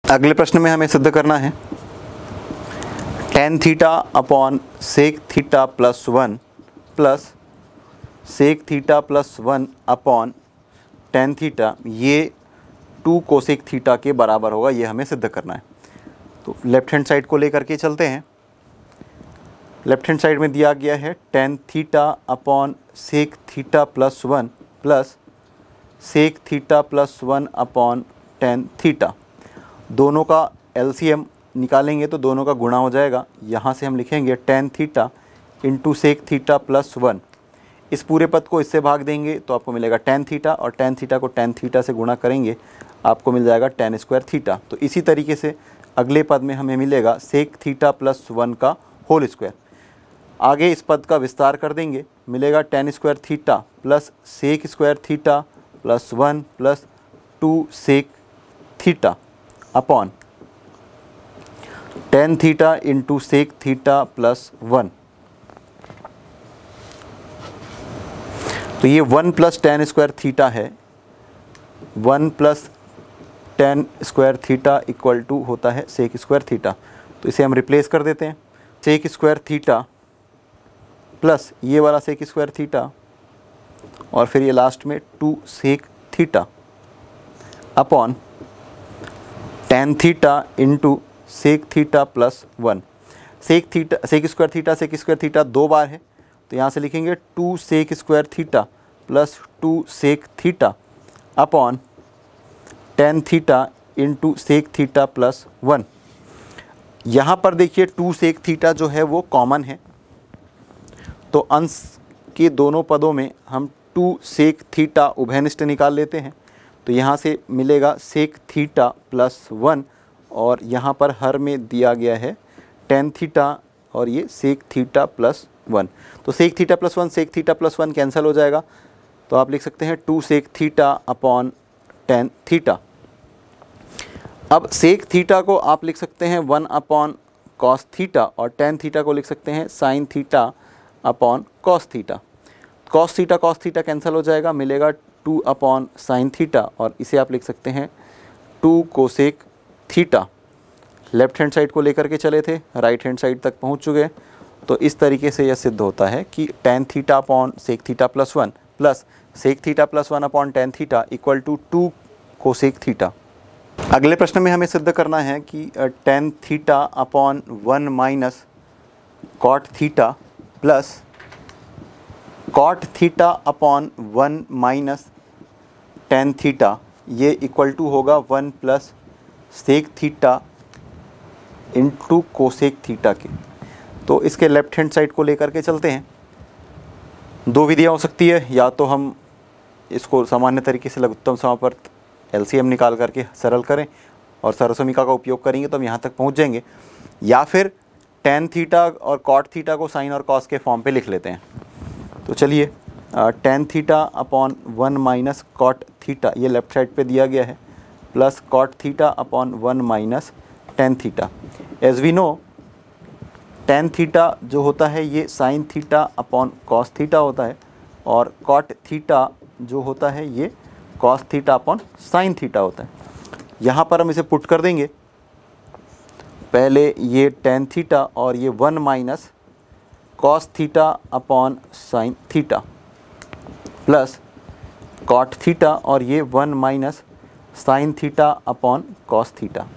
अगले प्रश्न में हमें सिद्ध करना है tan theta upon sec theta plus 1 plus sec theta plus 1 upon tan theta ये 2 कोसेक थीटा के बराबर होगा, ये हमें सिद्ध करना है। तो लेफ्ट हैंड साइड को लेकर के चलते हैं। लेफ्ट हैंड साइड में दिया गया है tan theta upon sec theta plus 1 plus sec theta plus 1 upon tan theta. दोनों का एलसीएम निकालेंगे तो दोनों का गुणा हो जाएगा। यहाँ से हम लिखेंगे tan theta into sec theta plus 1। इस पूरे पद को इससे भाग देंगे तो आपको मिलेगा tan थीटा, और tan थीटा को tan थीटा से गुणा करेंगे आपको मिल जाएगा tan स्क्वायर थीटा। तो इसी तरीके से अगले पद में हमें मिलेगा सेक थीटा प्लस 1 का होल स्क्वायर। आगे इस पद का विस्तार कर देंगे, मिलेगा tan square theta plus sec square theta plus 1 plus 2 sec theta upon tan theta into sec theta plus 1। तो ये 1 प्लस tan स्क्वायर थीटा है। 1 plus tan square theta equal to होता है सेक स्क्वायर थीटा। तो इसे हम replace कर देते हैं। सेक स्क्वायर थीटा प्लस ये वाला सेक स्क्वायर थीटा और फिर ये लास्ट में 2 sec theta upon tan theta into sec theta plus 1। Sec square theta 2 बार है, तो यहाँ से लिखेंगे 2 sec square theta plus 2 sec theta upon tan theta into sec theta plus 1। यहाँ पर देखिए 2 सेक थीटा जो है वो कॉमन है, तो अंश के दोनों पदों में हम 2 सेक थीटा उभयनिष्ठ निकाल लेते हैं। तो यहाँ से मिलेगा सेक थीटा प्लस 1 और यहाँ पर हर में दिया गया है tan थीटा और ये सेक थीटा प्लस 1। तो sec theta plus 1 sec theta plus 1 cancel हो जाएगा, तो आप लिख सकते हैं 2 sec theta upon tan theta. अब सेक थीटा को आप लिख सकते हैं 1 अपॉन कॉस थीटा और tan थीटा को लिख सकते हैं sine theta upon cos theta. Cos theta cancel हो जाएगा, मिलेगा 2 अपॉन साइन थीटा और इसे आप लिख सकते हैं 2 cosec theta. Left hand side को लेकर के चले थे, राइट हैंड साइड तक पहुंच चुके। तो इस तरीके से यह सिद्ध होता है कि tan theta upon sec theta plus 1 plus sec theta plus 1 upon tan theta equal to 2 cosec theta. अगले प्रश्न में हमें सिद्ध करना है कि tan theta upon 1 minus cot theta plus cot theta upon 1 minus tan theta ये इक्वल टू होगा 1 plus sec theta into cosec theta के। तो इसके लेफ्ट हैंड साइड को लेकर के चलते हैं। दो विधियाँ हो सकती है, या तो हम इसको सामान्य तरीके से लघुत्तम समापवर्त एलसीएम निकाल करके सरल करें और सरसमीका का उपयोग करेंगे तो हम यहाँ तक पहुँच जाएंगे, या फिर tan थीटा और कॉट थीटा को साइन और कॉस के फॉर्म पे लिख लेते हैं। तो चलिए tan theta upon 1 minus cot theta ये लेफ्ट साइड पे दिया गया है plus cot theta upon 1 minus tan theta. As we know tan theta जो होता है ये sine theta upon cos theta होता है और कॉट थीटा जो होता है ये cos theta upon sine theta होता है। यहाँ पर हम इसे पुट कर देंगे। पहले ये tan थीटा और ये 1 minus cos theta upon sine theta plus cot theta और ये 1 minus sine theta upon cos theta.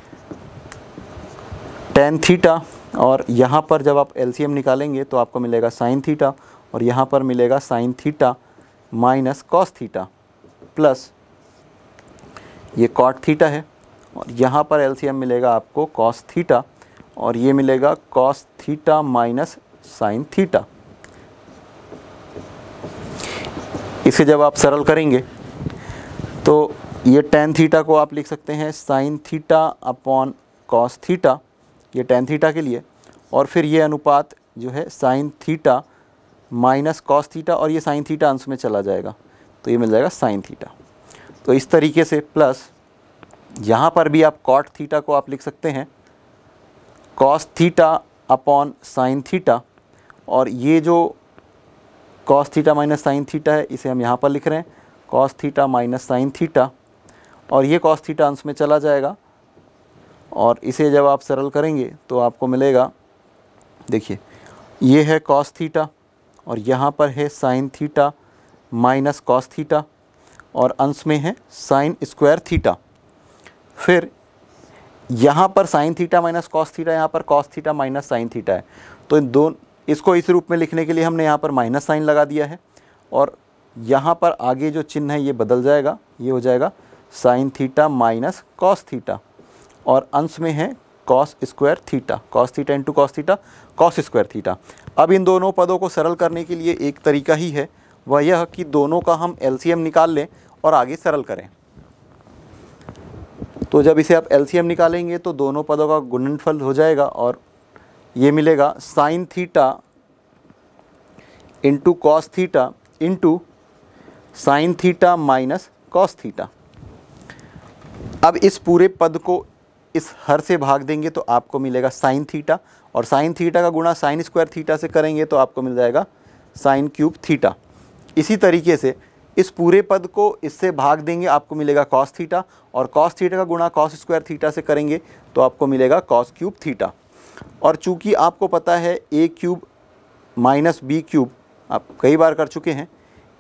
tan theta और यहाँ पर जब आप एलसीएम निकालेंगे तो आपको मिलेगा साइन थीटा और यहाँ पर मिलेगा sine theta minus cos theta plus ये कॉट थीटा है और यहाँ पर एलसीएम मिलेगा आपको कॉस थीटा और ये मिलेगा cos theta minus sine theta. इसे जब आप सरल करेंगे तो ये tan थीटा को आप लिख सकते हैं sine theta upon cos theta, ये tan थीटा के लिए, और फिर ये अनुपात जो है sine theta minus cos theta और ये साइन थीटा अंश में चला जाएगा तो ये मिल जाएगा साइन थीटा। तो इस तरीके से प्लस यहाँ पर भी आप कॉट थीटा को आप लिख सकते हैं cos theta upon sine theta और ये जो cos theta minus sine theta है इसे हम यहाँ पर लिख रहे हैं cos theta minus sine theta और ये कॉस थीटा अंश में चला जाएगा और इसे जब आप सरल करेंगे तो आपको मिलेगा, देखिए ये है कॉस थीटा और यहाँ पर है sine theta minus cos theta और अंश में है साइन स्क्वायर थीटा। फिर यहाँ पर sine theta minus cos theta, यहाँ पर cos theta minus sine theta है, तो इन दोनों, इसको इस रूप में लिखने के लिए हमने यहाँ पर माइनस साइन लगा दिया है और यहाँ पर आगे जो चिन्ह है ये बदल जाएगा, ये हो जाएगा sine theta minus cos theta और अंश में है cos square theta, cos theta into cos theta cos square theta. अब इन दोनों पदों को सरल करने के लिए एक तरीका ही है, वह यह कि दोनों का हम एलसीएम निकाल लें और आगे सरल करें। तो जब इसे आप एलसीएम निकालेंगे तो दोनों पदों का गुणनफल हो जाएगा और ये मिलेगा sine theta into cos theta into sine theta minus cos theta. अब इस पूरे पद को इस हर से भाग देंगे तो आपको मिलेगा साइन थीटा और साइन थीटा का गुणा साइन स्क्वायर थीटा से करेंगे तो आपको मिल जाएगा साइन क्यूब थीटा। इसी तरीके से इस पूरे पद को इससे भाग देंगे, आपको मिलेगा कॉस थीटा और कॉस थीटा का गुणा कॉस स्क्वायर थीटा से करेंगे तो आपको मिलेगा कॉस क्यूब थीटा। और चूंकि आपको पता है a cube minus b cube आप कई बार कर चुके हैं,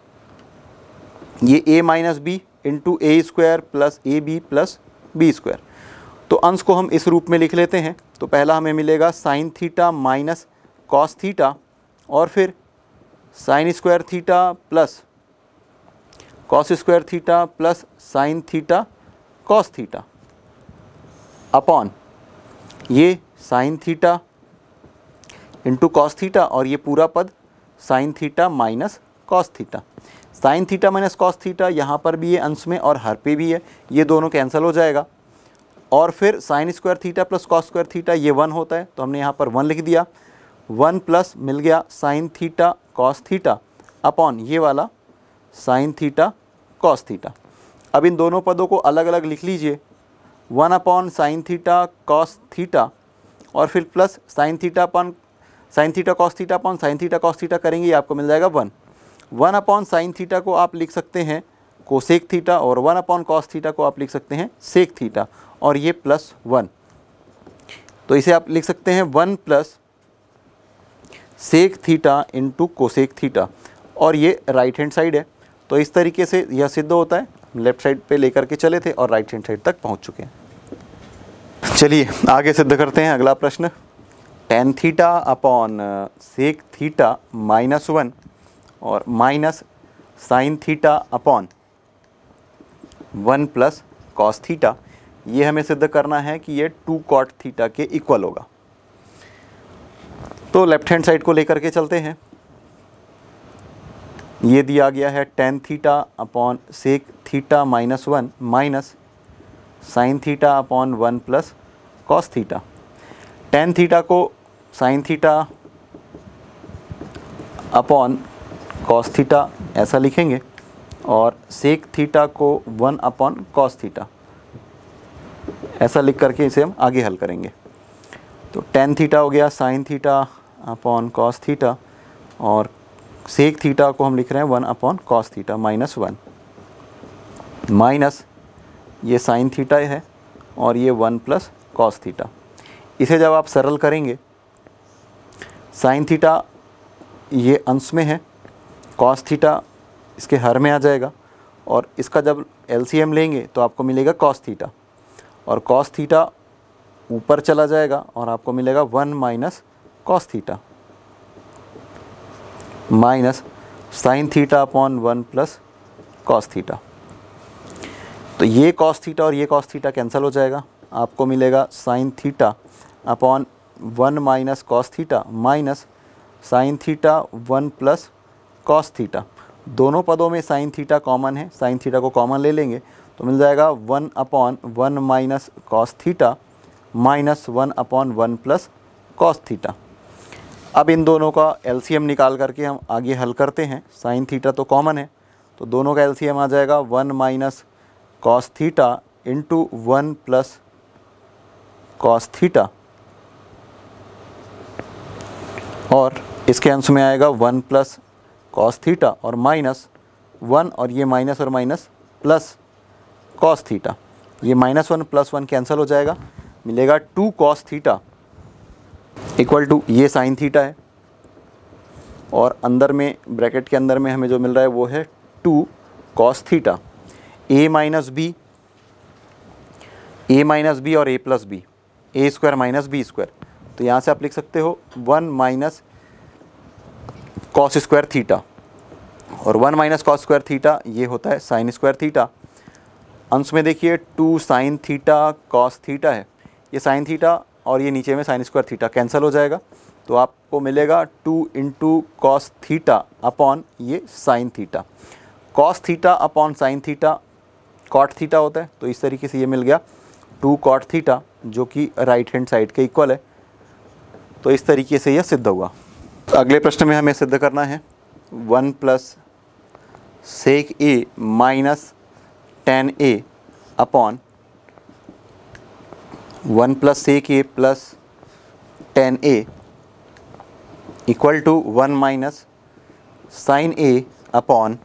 ये a minus b into a square plus a b plus b square. तो अंश को हम इस रूप में लिख लेते हैं। तो पहला हमें मिलेगा sine theta minus cos theta और फिर sine square theta plus cos square theta plus sine theta cos theta upon ये sine theta into cos theta और ये पूरा पद sine theta minus cos theta. Sine theta minus cos theta यहाँ पर भी है अंश में और हर पे भी है, ये दोनों कैंसिल हो जाएगा और फिर sine square theta plus cos square theta ये 1 होता है तो हमने यहाँ पर 1 लिख दिया। 1 प्लस मिल गया sine theta cos theta upon ये वाला साइन थीटा कॉस थीटा। अब इन दोनों पदों को अलग अलग लिख लीजिए, 1 upon sine theta cos theta और फिर plus sine theta upon sine theta cos theta upon sine theta cos theta करेंगे, ये आपको मिल जाएगा 1 अपॉन साइन थीटा को आप लिख सकते हैं कोसेक थीटा और 1 अपॉन कॉस थीटा को आप लिख सकते हैं सेक थीटा और ये प्लस 1, तो इसे आप लिख सकते हैं 1 plus sec theta into cosec theta और ये राइट हैंड साइड है। तो इस तरीके से यह सिद्ध होता है, लेफ्ट साइड पे लेकर के चले थे और राइट हैंड साइड तक पहुंच चुके हैं। चलिए आगे सिद्ध करते हैं। अगला प्रश्न, tan theta upon sec theta minus 1 और minus sine theta upon 1 plus cos theta, ये हमें सिद्ध करना है कि ये 2 कॉट थीटा के इक्वल होगा। तो लेफ्ट हैंड साइड को लेकर के चलते हैं। ये दिया गया है tan theta upon sec theta minus 1 minus sine theta upon 1 plus cos theta. Tan theta को sine theta upon cos theta ऐसा लिखेंगे और सेक थीटा को 1 अपॉन कॉस थीटा ऐसा लिख करके इसे हम आगे हल करेंगे। तो टेन थीटा हो गया sine theta upon cos theta और सेक थीटा को हम लिख रहे हैं 1 upon cos theta minus 1 minus ये साइन थीटा है और ये 1 प्लस कॉस थीटा। इसे जब आप सरल करेंगे, साइन थीटा ये अंश में है, कॉस थीटा इसके हर में आ जाएगा और इसका जब एलसीएम लेंगे तो आपको मिलेगा कॉस थीटा और कॉस थीटा ऊपर चला जाएगा और आपको मिलेगा 1 minus cos theta minus sine theta upon 1 plus cos theta. तो ये कॉस थीटा और ये कॉस थीटा कैंसिल हो जाएगा, आपको मिलेगा sine theta upon 1 minus cos theta minus sine theta 1 plus cos theta. दोनों पदों में साइन थीटा कॉमन है, साइन थीटा को कॉमन ले लेंगे तो मिल जाएगा 1 upon 1 minus cos theta minus 1 upon 1 plus cos theta. अब इन दोनों का एलसीएम निकाल करके हम आगे हल करते हैं। साइन थीटा तो कॉमन है तो दोनों का एलसीएम आ जाएगा 1 minus cos theta into 1 plus cos theta और इसके अंश में आएगा 1 प्लस कॉस थीटा और माइनस 1 और ये माइनस और माइनस प्लस कॉस थीटा। ये -1 + 1 कैंसिल हो जाएगा, मिलेगा 2 cos थीटा इक्वल टू ये साइन थीटा है, और अंदर में ब्रैकेट के अंदर में हमें जो मिल रहा है वो है 2 cos theta. a minus b और a plus b, a square minus b square, तो यहाँ से आप लिख सकते हो 1 माइनस कॉस स्क्वायर थीटा, और 1 माइनस कॉस स्क्वायर थीटा ये होता है साइन स्क्वायर थीटा। अंश में देखिए 2 साइन थीटा कॉस थीटा है, ये साइन थीटा और ये नीचे में साइन स्क्वायर थीटा कैंसिल हो जाएगा, तो आपको मिलेगा 2 इंटू कॉस थीटा अपॉन ये sine theta. Cos theta upon sine theta cot theta होता है, तो इस तरीके से ये मिल गया 2 कॉट थीटा, जो कि राइट हैंड साइड के इक्वल है। तो इस तरीके से यह सिद्ध हुआ। अगले प्रश्न में हमें सिद्ध करना है 1 plus sec a minus tan a upon 1 plus sec a plus tan a equal to 1 minus sine a upon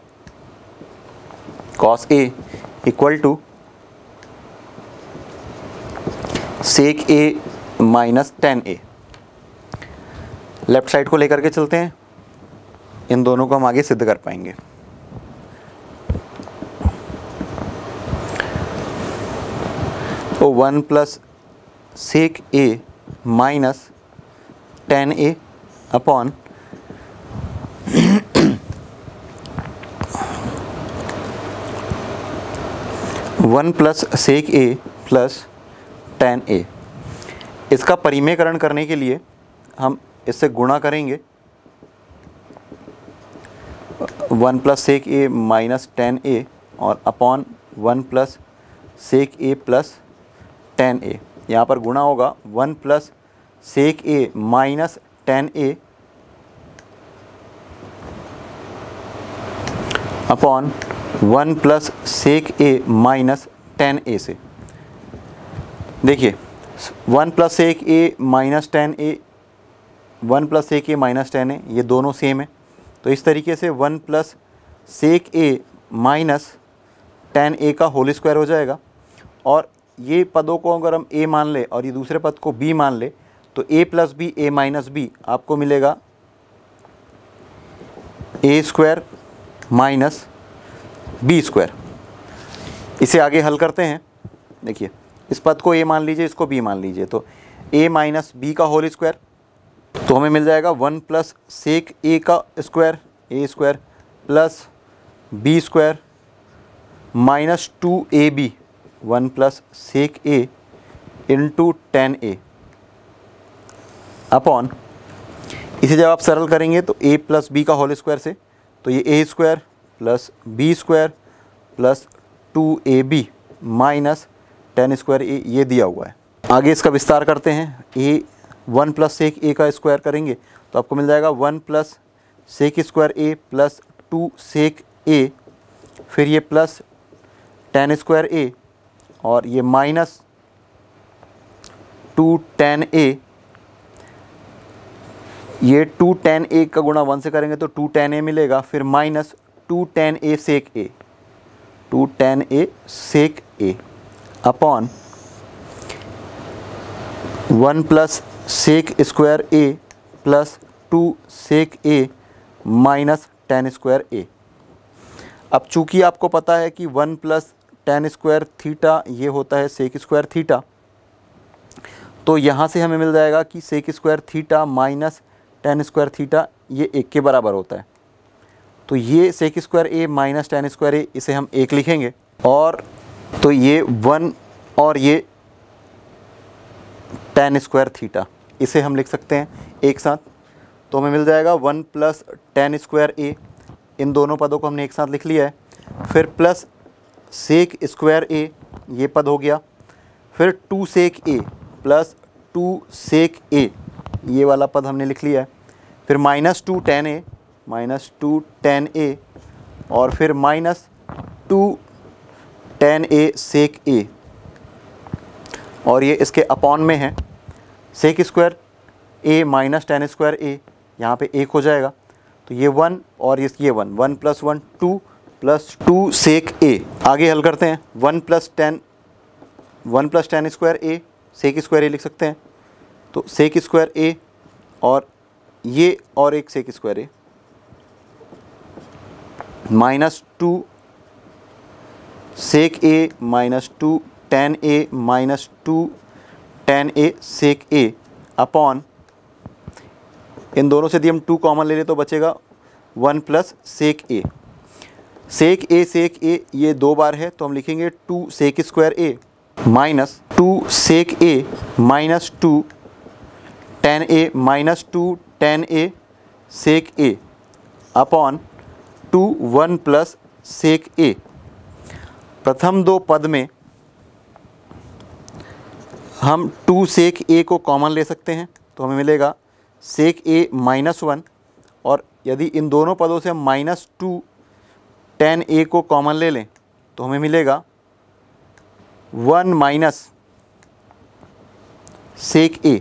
cos a equal to sec a minus tan a. Left side को लेकर के चलते हैं, इन दोनों को हम आगे सिद्ध कर पाएंगे। तो 1 plus sec a minus tan a upon 1 plus sec a plus tan a. इसका परिमेयकरण करने के लिए हम इससे गुणा करेंगे, 1 plus sec a minus tan a और upon 1 plus sec a plus tan a. यहाँ पर गुणा होगा 1 plus sec a minus tan a upon 1 plus sec a minus tan a से। देखिए 1 plus sec a minus tan a, 1 plus sec a minus tan a, ये दोनों same है, तो इस तरीके से 1 plus sec a minus tan a का होल स्क्वायर हो जाएगा। और ये पदों को अगर हम a मान ले और ये दूसरे पद को b मान ले, तो a plus b a minus b आपको मिलेगा a square minus b square. इसे आगे हल करते हैं। देखिए इस पद को a मान लीजिए, इसको b मान लीजिए, तो a माइनस बी का होल स्क्वायर, तो हमें मिल जाएगा 1 प्लस सेक a का square a square plus b square minus 2ab 1 plus sec a into tan a upon, इसे जब आप सरल करेंगे तो a प्लस बी का होल स्क्वायर से, तो ये a square plus b square plus 2ab minus tan square a, ये दिया हुआ है। आगे इसका विस्तार करते हैं। a 1 प्लस सेक a का स्क्वायर करेंगे तो आपको मिल जाएगा 1 plus sec square a plus 2 sec a, फिर ये प्लस टेन स्क्वायर a और ये माइनस 2 टेन a, ये 2 टेन a का गुणा 1 से करेंगे तो 2 टेन a मिलेगा, फिर minus 2 tan a sec a, 2 tan a sec a upon 1 plus sec square a plus 2 sec a minus tan square a। अब चूंकि आपको पता है कि 1 प्लस टेन स्क्वायर थीटा ये होता है सेक स्क्वायर थीटा, तो यहाँ से हमें मिल जाएगा कि sec square theta minus tan square theta ये 1 के बराबर होता है। तो ये sec square a minus tan square a, इसे हम 1 लिखेंगे, और तो ये 1 और ये टेन स्क्वायर थीटा, इसे हम लिख सकते हैं एक साथ। तो हमें मिल जाएगा 1 प्लस टेन स्क्वायर a, इन दोनों पदों को हमने एक साथ लिख लिया है, फिर प्लस सेक स्क्वायर a, ये पद हो गया, फिर 2 sec a plus 2 sec a, ये वाला पद हमने लिख लिया है, फिर minus 2 tan a, minus 2 tan a, और फिर minus 2 tan a sec a, और ये इसके अपॉन में है sec square a minus tan square a, यहाँ पे 1 हो जाएगा, तो ये 1 और ये 1 प्लस 1 2 प्लस 2 सेक a। आगे हल करते हैं। 1 plus tan square a sec square a लिख सकते हैं। तो सेक स्क्वायर ए और ये और एक sec square a -2 sec a -2 tan a -2 tan a sec a upon, इन दोनों से यदि हम 2 कॉमन ले लें तो बचेगा 1 प्लस सेक ए। सेक ए ये 2 बार है तो हम लिखेंगे 2 sec square a minus 2 sec a -2 tan a -2 tan a sec a upon 2 1 plus sec a. प्रथम 2 पद में हम 2 सेक ए को कॉमन ले सकते हैं तो हमें मिलेगा सेक ए -1, और यदि इन दोनों पदों से हम -2 tan a को कॉमन ले लें तो हमें मिलेगा 1 माइनस सेक ए,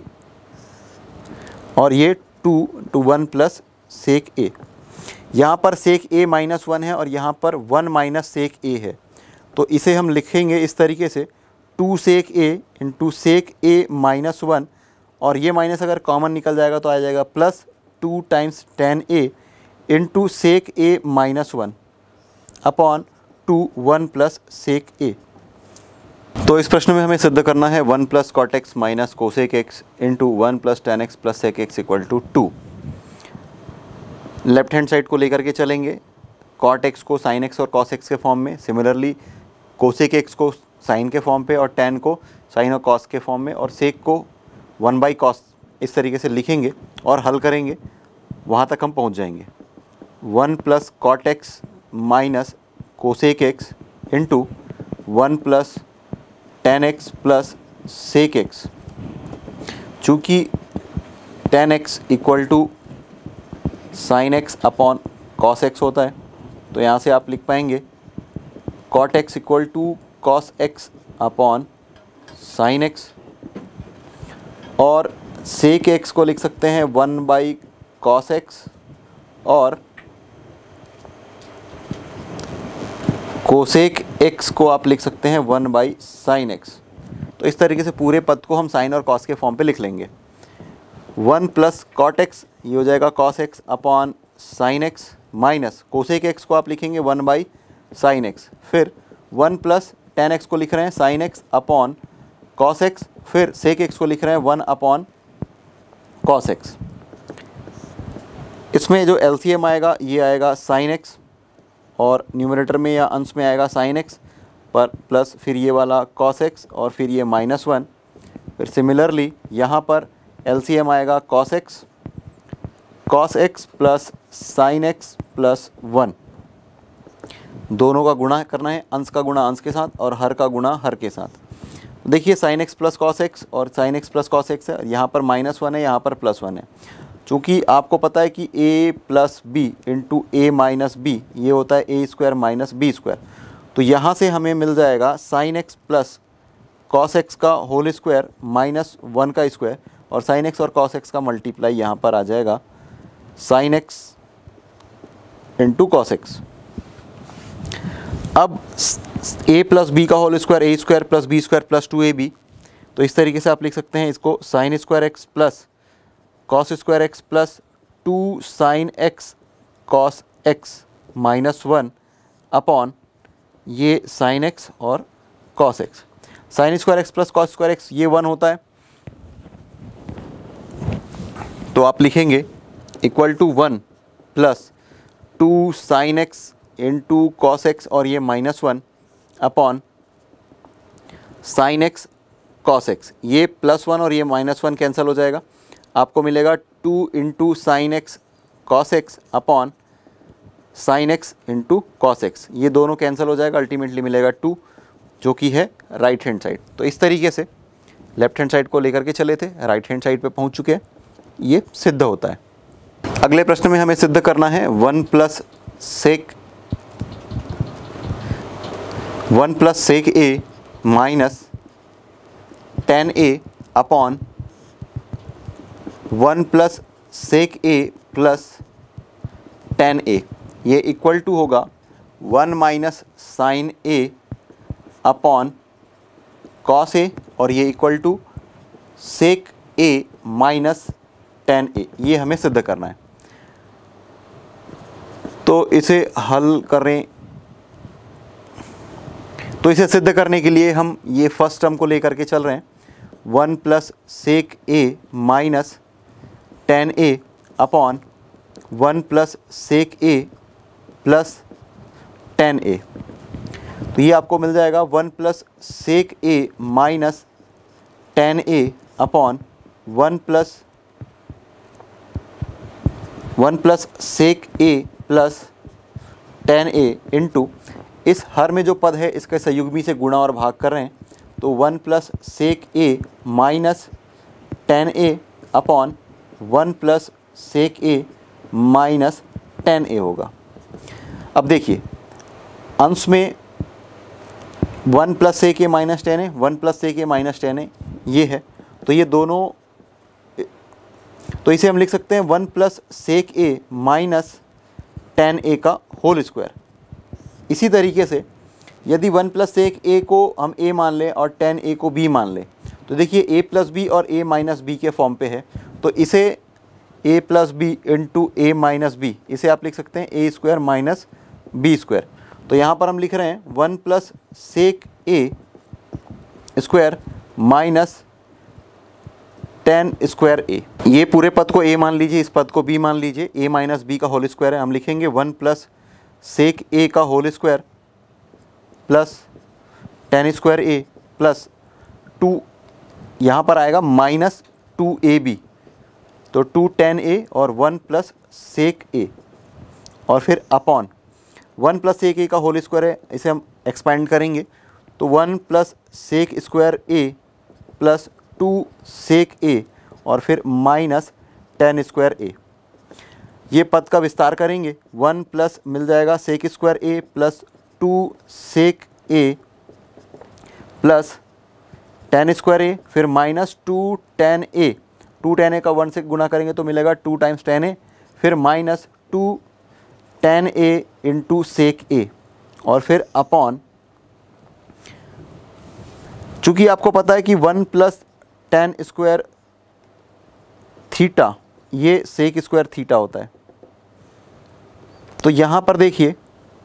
और ये 2 to 1 प्लस सेक ए। यहाँ पर सेक ए -1 है और यहाँ पर 1 माइनस सेक ए है, तो इसे हम लिखेंगे इस तरीके से 2 sec A into sec a -1, और ये माइनस अगर कॉमन निकल जाएगा तो आ जाएगा plus 2 times tan a into sec a -1 अपॉन 2 1 प्लस सेक ए। तो इस प्रश्न में हमें सिद्ध करना है 1 plus cot x minus cosec x into 1 plus tan x plus sec x equal to 2। Left hand side को लेकर के चलेंगे, कॉट एक्स को साइन एक्स और कॉस एक्स के फॉर्म में, सिमिलरली कोसेक एक्स को साइन के फॉर्म पे और tan को साइन और कॉस के फॉर्म में, और सेक को 1/cos इस तरीके से लिखेंगे और हल करेंगे, वहाँ तक हम पहुँच जाएंगे। 1 plus cot x minus cosec x into 1 plus tan x plus sec x. चूँकि tan x equal to sine x upon cos x होता है, तो यहाँ से आप लिख पाएंगे cot x equal to cos x upon sine x, और सेक एक्स को लिख सकते हैं 1/cos एक्स, और कोसेक एक्स को आप लिख सकते हैं 1/sin एक्स। तो इस तरीके से पूरे पद को हम साइन और कॉस के फॉर्म पे लिख लेंगे। 1 प्लस कॉट एक्स ये हो जाएगा cos x upon sine x, minus cosec x को आप लिखेंगे 1/sin एक्स, फिर 1 प्लस tan एक्स को लिख रहे हैं sine x upon cos x, फिर सेक एक्स को लिख रहे हैं 1/cos एक्स। इसमें जो LCM आएगा ये आएगा साइन एक्स, और न्यूमरेटर में या अंश में आएगा साइन एक्स पर प्लस फिर ये वाला कॉस एक्स और फिर ये -1। फिर सिमिलरली यहाँ पर LCM आएगा cos x plus sine x plus 1। दोनों का गुणा करना है, अंश का गुणा अंश के साथ और हर का गुणा हर के साथ। देखिए sine x plus cos x और sine x plus cos x है, यहाँ पर -1 है, यहाँ पर +1 है। चूँकि आपको पता है कि a plus b into a minus b ये होता है a square minus b square, तो यहाँ से हमें मिल जाएगा sine x plus cos x का होल स्क्वायर -1 का स्क्वायर, और साइन एक्स और कॉस एक्स का मल्टीप्लाई यहाँ पर आ जाएगा sine x into cos x. अब a प्लस बी का whole square a square plus b square plus 2ab, तो इस तरीके से आप लिख सकते हैं इसको sine square x plus cos square x plus 2 sine x cos x -1 upon ये साइन एक्स और cos x. Sine square x plus cos square x ये 1 होता है, तो आप लिखेंगे equal to 1 plus 2 sine x into cos x और ये -1 upon sine x cos x. ये +1 और ये -1 कैंसिल हो जाएगा, आपको मिलेगा 2 into sine x cos x upon sine x into cos x. ये दोनों कैंसिल हो जाएगा, अल्टीमेटली मिलेगा 2, जो कि है राइट हैंड साइड। तो इस तरीके से लेफ्ट हैंड साइड को लेकर के चले थे, राइट हैंड साइड पे पहुंच चुके हैं, ये सिद्ध होता है। अगले प्रश्न में हमें सिद्ध करना है 1 plus sec a minus tan a upon 1 plus sec a plus tan a, ये इक्वल टू होगा 1 minus sine a upon cos a, और ये equal to sec a minus tan a, ये हमें सिद्ध करना है। तो इसे हल करें, तो इसे सिद्ध करने के लिए हम ये फर्स्ट टर्म को लेकर के चल रहे हैं, 1 plus sec a minus tan a upon 1 plus sec a plus tan a. तो ये आपको मिल जाएगा 1 plus sec a minus tan a upon 1 plus sec a plus tan a into, इस हर में जो पद है इसके संयुग्मी से गुणा और भाग कर रहे हैं, तो 1 plus sec a minus tan a upon 1 plus sec a minus tan a होगा। अब देखिए अंश में 1 plus sec a minus tan a, 1 plus sec a minus tan a ये है, तो ये दोनों, तो इसे हम लिख सकते हैं 1 plus sec a minus tan a का होल स्क्वायर। इसी तरीके से यदि 1 प्लस सेक ए को हम a मान लें और टेन ए को b मान लें, तो देखिए a प्लस बी और a माइनस बी के फॉर्म पे है, तो इसे a plus b into a minus b, इसे आप लिख सकते हैं a square minus b square. तो यहाँ पर हम लिख रहे हैं 1 plus sec a square minus tan square a. ये पूरे पद को a मान लीजिए, इस पद को b मान लीजिए, a माइनस बी का होल स्क्वायर है, हम लिखेंगे 1 प्लस सेक ए का whole square plus tan square a plus 2, यहाँ पर आएगा माइनस 2ab, तो 2 टेन ए और 1 प्लस सेक ए, और फिर अपॉन 1 प्लस सेक ए का होल स्क्वायर है, इसे हम एक्सपेंड करेंगे, तो 1 plus sec square a plus 2 sec a और फिर माइनस टेन स्क्वायर ए। ये पद का विस्तार करेंगे, 1 प्लस मिल जाएगा sec square a plus 2 sec a plus tan square a, फिर minus 2 tan a, 2 tan a का 1 से गुणा करेंगे तो मिलेगा 2 टाइम्स टेन ए, फिर minus 2 tan a into sec a, और फिर अपॉन, चूँकि आपको पता है कि 1 प्लस टेन स्क्वायर थीटा ये सेक स्क्वायर थीटा होता है, तो यहाँ पर देखिए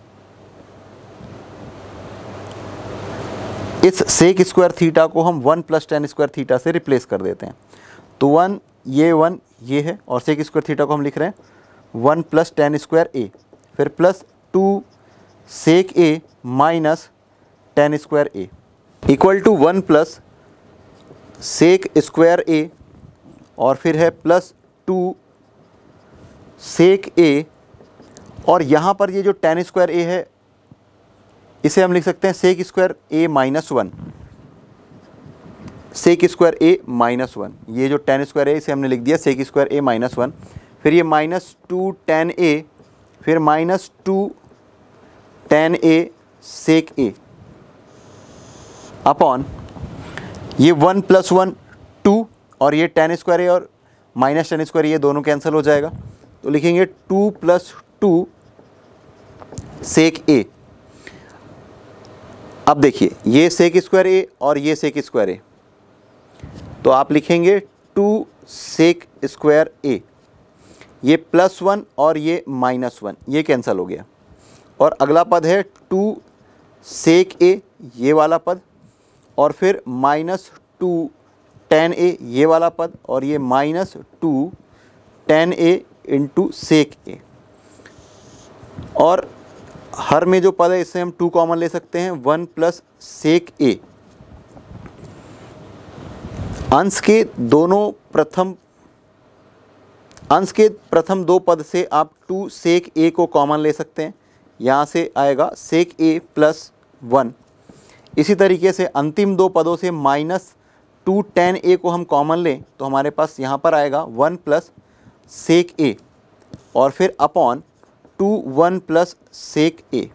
इस सेक स्क्वायर थीटा को हम 1 प्लस टेन स्क्वायर थीटा से रिप्लेस कर देते हैं, तो 1 ये है, और सेक स्क्वायर थीटा को हम लिख रहे हैं 1 प्लस टेन स्क्वायर ए, फिर plus 2 sec a minus tan square a equal to 1 plus sec square a, और फिर है प्लस 2 सेक ए, और यहाँ पर ये जो टेन स्क्वायर ए है इसे हम लिख सकते हैं sec square a minus 1, sec square a minus 1, ये जो टेन स्क्वायर है इसे हमने लिख दिया सेक स्क्वायर ए माइनस 1, फिर ये माइनस 2 टेन ए, फिर minus 2 tan a sec a upon ये 1 प्लस 1 2, और ये टेन स्क्वायर ए और माइनस टेन स्क्वायर ये दोनों कैंसिल हो जाएगा, तो लिखेंगे 2 प्लस 2 सेक ए। अब देखिए ये सेक स्क्वायर ए और ये सेक स्क्वायर ए, तो आप लिखेंगे 2 सेक स्क्वायर ए, ये प्लस 1 और ये माइनस 1 ये कैंसिल हो गया, और अगला पद है 2 सेक ए ये वाला पद, और फिर माइनस 2 टेन ए ये वाला पद, और ये minus 2 tan a into sec a, और हर में जो पद है इससे हम 2 कॉमन ले सकते हैं, 1 प्लस सेक ए। अंश के प्रथम दो पद से आप 2 सेक ए को कॉमन ले सकते हैं, यहाँ से आएगा सेक ए प्लस 1। इसी तरीके से अंतिम दो पदों से माइनस 2 टेन ए को हम कॉमन लें तो हमारे पास यहाँ पर आएगा 1 प्लस सेक ए, और फिर upon 2 1 plus sec a,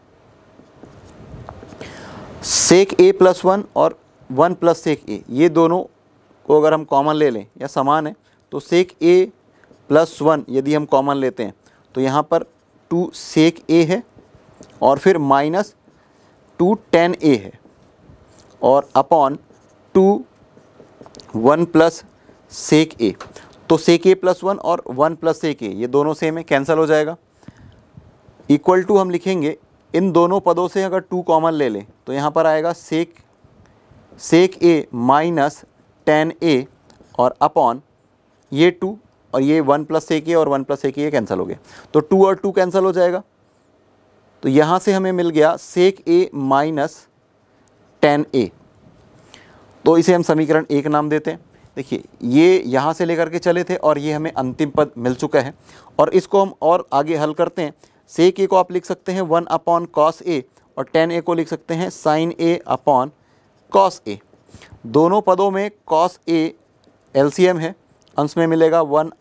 sec a plus 1 और 1 प्लस सेक ए, ये दोनों को अगर हम कॉमन ले लें या समान है, तो सेक ए प्लस 1 यदि हम कॉमन लेते हैं तो यहाँ पर 2 सेक ए है, और फिर माइनस 2 टेन ए है, और अपॉन 2 1 प्लस सेक ए, तो सेक ए प्लस 1 और 1 प्लस सेक ए ये दोनों सेम है, कैंसिल हो जाएगा। इक्वल टू हम लिखेंगे इन दोनों पदों से अगर 2 कॉमन ले लें तो यहाँ पर आएगा सेक ए माइनस टेन ए और अपॉन ये 2 और ये 1 प्लस सेक ए और 1 प्लस सेक ए कैंसिल हो गया, तो 2 और 2 कैंसिल हो जाएगा। तो यहाँ से हमें मिल गया सेक ए माइनस टेन ए, तो इसे हम समीकरण 1 नाम देते हैं। देखिए ये यहाँ से लेकर के चले थे और ये हमें अंतिम पद मिल चुका है, और इसको हम और आगे हल करते हैं। सेक ए को आप लिख सकते हैं 1 अपॉन कॉस ए और टेन ए को लिख सकते हैं sine a upon cos a. दोनों पदों में कॉस ए एलसीएम है, अंश में मिलेगा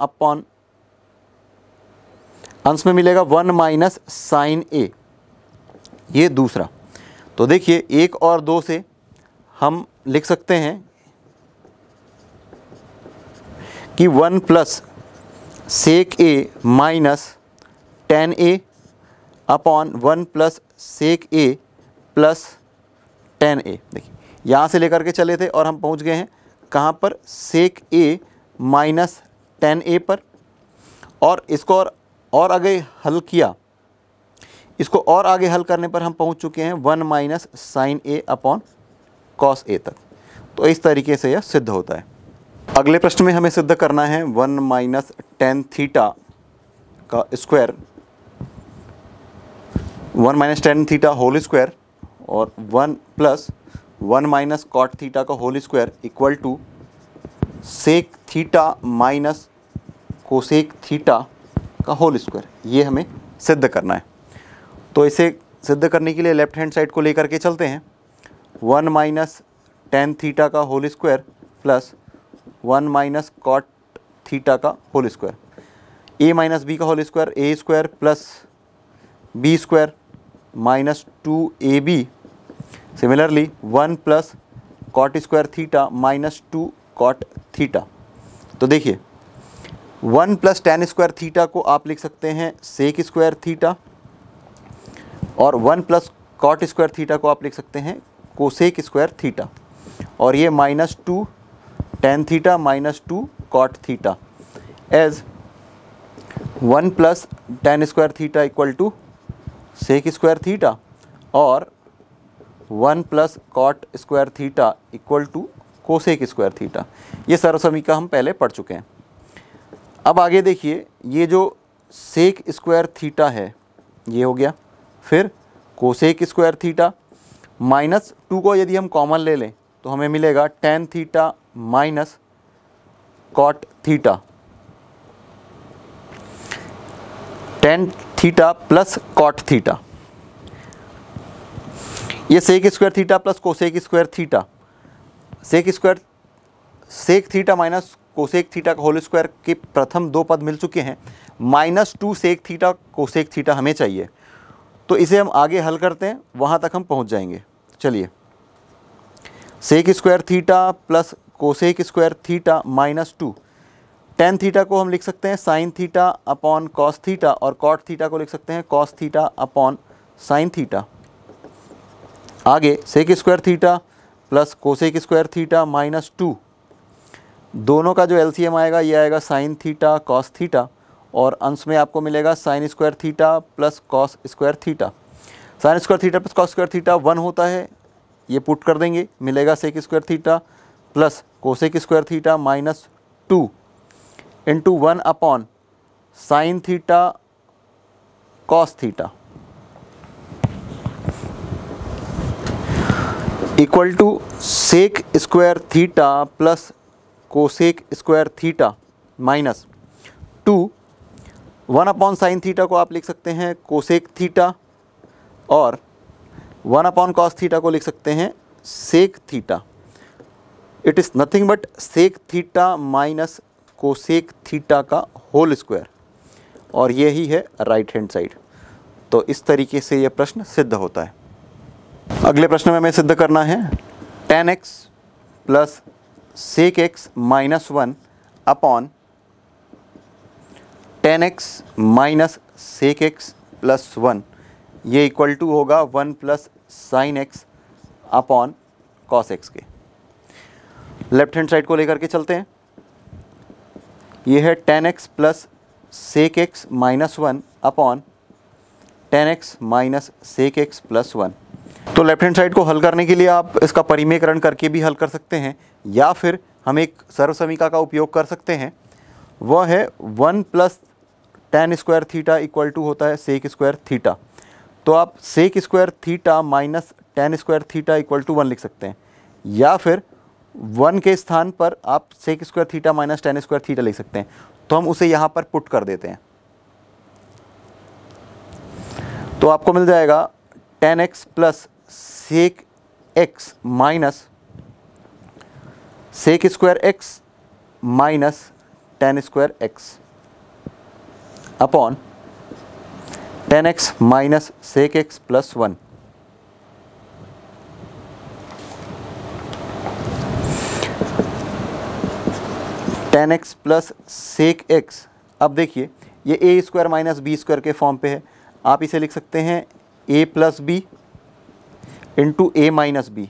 1 माइनस साइन ए, ये दूसरा। तो देखिए 1 और 2 से हम लिख सकते हैं कि 1 plus sec a minus tan a upon 1 plus sec a plus tan a. देखिए यहाँ से लेकर के चले थे और हम पहुँच गए हैं कहाँ पर, सेक ए माइनस टेन ए पर, और इसको और आगे हल किया, इसको और आगे हल करने पर हम पहुँच चुके हैं 1 minus sine a upon cos a तक। तो इस तरीके से यह सिद्ध होता है। अगले प्रश्न में हमें सिद्ध करना है 1 माइनस टेन थीटा का square, 1 minus tan theta whole square और 1 प्लस 1 माइनस कॉट थीटा का whole square equal to sec theta minus cosec theta का होल स्क्वायर, ये हमें सिद्ध करना है। तो इसे सिद्ध करने के लिए लेफ्ट हैंड साइड को लेकर के चलते हैं। 1 माइनस टेन थीटा का whole square plus 1 minus cot theta का whole square, a minus b का whole square a square plus b square minus 2ab। Similarly 1 plus cot square theta minus 2 cot theta. तो देखिए 1 plus tan square theta को आप लिख सकते हैं sec square theta, और 1 प्लस कॉट स्क्वायर थीटा को आप लिख सकते हैं कोसेक स्क्वायर थीटा, और ये minus 2 tan theta minus 2 cot theta as 1 plus tan square theta equal to sec square theta और 1 plus cot square theta equal to cosec square theta. ये सर्वसमीकरण हम पहले पढ़ चुके हैं। अब आगे देखिए, ये जो सेक स्क्वायर थीटा है ये हो गया, फिर कोसेक स्क्वायर थीटा माइनस 2 को यदि हम कॉमन ले लें तो हमें मिलेगा tan theta minus cot theta, tan theta plus cot theta. ये sec square theta plus cosec square theta, sec theta minus cosec theta का होल स्क्वायर के प्रथम 2 पद मिल चुके हैं। Minus 2 sec theta cosec theta हमें चाहिए, तो इसे हम आगे हल करते हैं, वहाँ तक हम पहुँच जाएंगे। चलिए, sec square theta plus cosec square theta minus 2, tan theta को हम लिख सकते हैं sine theta upon cos theta, और कॉट थीटा को लिख सकते हैं cos theta upon sine theta. आगे sec square theta plus cosec square theta minus 2, दोनों का जो एलसीएम आएगा ये आएगा साइन थीटा कॉस थीटा, और अंश में आपको मिलेगा sine square theta plus cos square theta. Sine square theta plus cos square theta 1 होता है, ये पुट कर देंगे, मिलेगा sec square theta plus cosec square theta minus 2 into 1 upon sine theta cos theta equal to sec square theta plus cosec square theta minus 2। 1 upon sine theta को आप लिख सकते हैं कोसेक थीटा, और 1 अपॉन कॉस थीटा को लिख सकते हैं sec theta. It is nothing but sec theta minus cosec theta का होल स्क्वायर, और यही है राइट हैंड साइड। तो इस तरीके से यह प्रश्न सिद्ध होता है। अगले प्रश्न में हमें सिद्ध करना है tan x plus sec x minus 1 upon tan x minus sec x plus 1, ये इक्वल टू होगा 1 plus sine x upon cos x के। लेफ्ट हैंड साइड को लेकर के चलते हैं। ये है tan x plus sec x minus 1 upon tan x minus sec x plus 1। तो लेफ्ट हैंड साइड को हल करने के लिए आप इसका परिमेयकरण करके भी हल कर सकते हैं, या फिर हम एक सर्व समीकरण का उपयोग कर सकते हैं। वह है 1 plus tan square theta equal to होता है सेक स्क्वायर थीटा। तो आप sec square theta minus tan square theta equal to 1 लिख सकते हैं, या फिर 1 के स्थान पर आप sec square theta minus tan square theta लिख सकते हैं। तो हम उसे यहाँ पर पुट कर देते हैं, तो आपको मिल जाएगा tan x plus sec x minus sec square x minus tan square x upon tan x minus sec x plus 1। tan x plus sec x, अब देखिए ये a square minus b square के फॉर्म पे है। आप इसे लिख सकते हैं a plus b into a minus b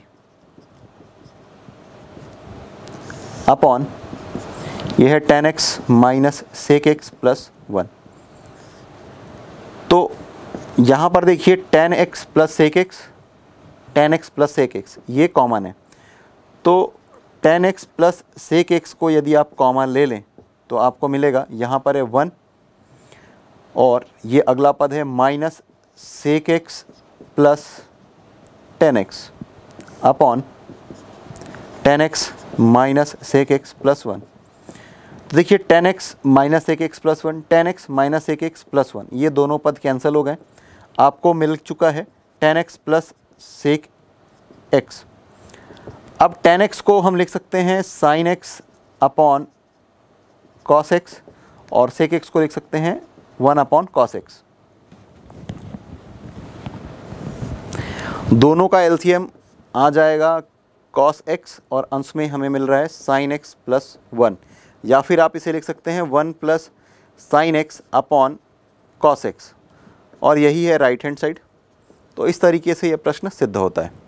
upon ये है tan x minus sec x plus 1। तो यहाँ पर देखिए tan x plus sec x ये कॉमन है। तो tan x plus sec x को यदि आप कॉमन ले लें तो आपको मिलेगा, यहाँ पर है 1 और ये अगला पद है minus sec x plus tan x upon tan x minus sec x plus 1। तो देखिए tan x minus sec x plus 1, tan x minus sec x plus 1, ये दोनों पद कैंसिल हो गए। आपको मिल चुका है tan x plus sec x। अब tan x को हम लिख सकते हैं sin x upon cos x और sec x को लिख सकते हैं 1 अपॉन cos x। दोनों का एलसीएम आ जाएगा cos x और अंश में हमें मिल रहा है sin x प्लस 1, या फिर आप इसे लिख सकते हैं 1 plus sin x upon cos x, और यही है राइट हैंड साइड। तो इस तरीके से यह प्रश्न सिद्ध होता है।